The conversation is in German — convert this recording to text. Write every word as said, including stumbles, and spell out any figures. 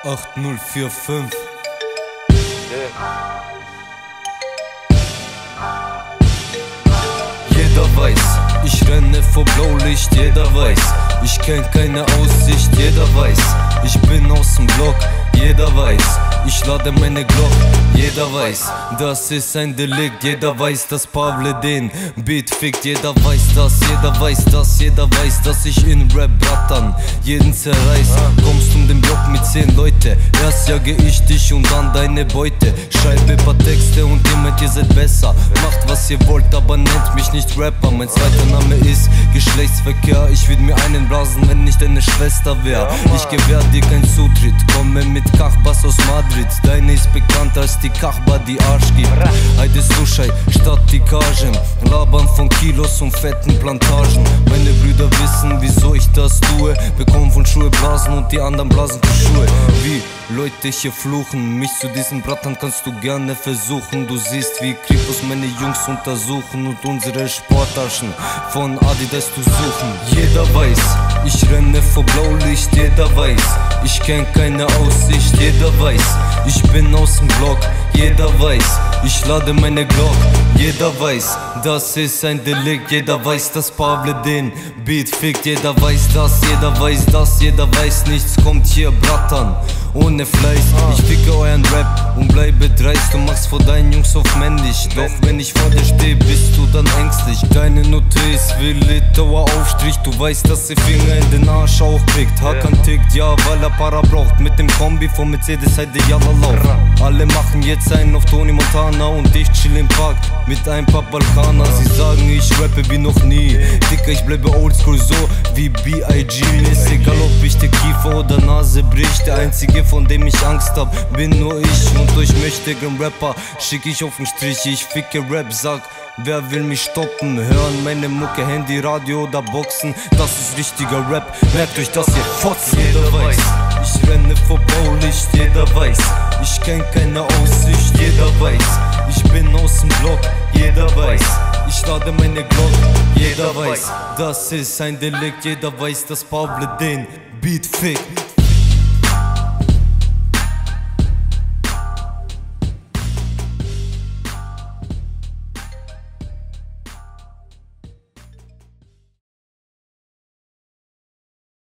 acht null vier fünf. Jeder weiß, ich renne vor Blaulicht, jeder weiß, ich kenn keine Aussicht, jeder weiß, ich bin aus dem Block, jeder weiß, ich lade meine Glock, jeder weiß, das ist ein Delikt, jeder weiß, dass Pavle den Beat fickt, jeder weiß das, jeder weiß das, jeder weiß, dass ich in Rap brattern jeden zerreiß. Kommst um den Block mit zehn Leute, erst jage ich dich und dann deine Beute. Schreibe paar Texte und ihr meint, ihr seid besser. Macht was ihr wollt, aber nennt mich nicht Rapper. Mein zweiter Name ist Geschlechtsverkehr. Ich würd mir einen blasen, wenn ich deine Schwester wär. Ich gewähr dir keinen Zutritt, komme mit Kachbas aus Madrid. Deine ist bekannter als die Kachba, die Arsch gibt. Heide Sushai statt die Kagen, labern von Kilos und fetten Plantagen. Meine Brüder wissen, wieso ich das tue. Bekommen von Schuhe blasen und die anderen blasen für Schuhe. Wie Leute hier fluchen, mich zu diesen Brattern kannst du gerne versuchen. Du siehst, wie Kripos meine Jungs untersuchen und unsere Sporttaschen von Adidas zu suchen. Jeder weiß, ich renne vor Blaulicht, jeder weiß, ich kenn keine Aussicht, jeder weiß, ich bin aus dem Block, jeder weiß, ich lade meine Glock, jeder weiß, das ist ein Delikt, jeder weiß, dass Pavle den Beat fickt, jeder weiß das, jeder weiß das, jeder weiß, nichts kommt hier brattern ohne Fleiß. Ich ficke euren Rap und bleibe dreist, du machst vor deinen Jungs auf männlich, doch wenn ich vor dir stehe, bist du dann ängstlich. Deine Note ist wie Litauer Aufstrich, du weißt, dass der Finger in den Arsch auch kriegt. Hakan tickt, ja, weil er Para braucht, mit dem Kombi von Mercedes Heide Jalla Lauf. Alle machen jetzt einen auf Tony Montana und ich chill im Park mit ein paar Balkaner. Sie sagen, ich rappe wie noch nie, Dicker, ich bleibe oldschool so wie B I G Ist egal, ob ich der Kiefer oder Nase bricht, der einzige, von dem ich Angst hab, bin nur ich. Und durch mächtigen Rapper schick ich auf den Strich. Ich ficke Rap, sag, wer will mich stoppen? Hören meine Mucke, Handy, Radio oder Boxen, das ist richtiger Rap, merkt euch das, ihr Fotzen. Jeder weiß, ich renne vor Blaulicht, jeder weiß, ich kenn keine Aussicht, jeder weiß, ich bin aus dem Block, jeder weiß, ich lade meine Glock, jeder weiß, das ist ein Delikt, jeder weiß, dass Pavle den Beat fickt.